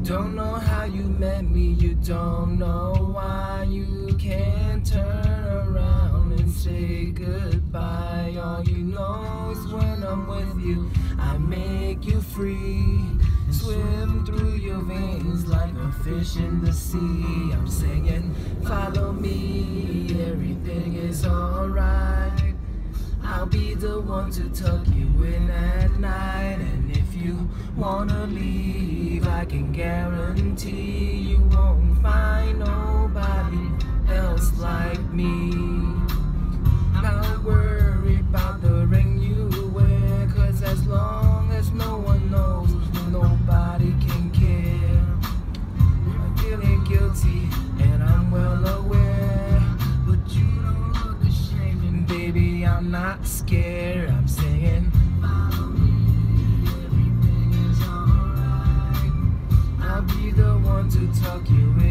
don't know how you met me, you don't know why you can't turn around and say goodbye. All you know is when I'm with you, I make you free. Swim through your veins like a fish in the sea. I'm saying, follow me, everything is alright. I'll be the one to tuck you in at night. And if you wanna leave, I can guarantee you won't find nobody else like me. Not worry about the ring you wear, 'cause as long as no one knows, nobody can care. I'm feeling guilty and I'm well aware, but you don't look ashamed, and baby, I'm not scared. I'm saying, follow me, everything is alright. I'll be the one to tuck you in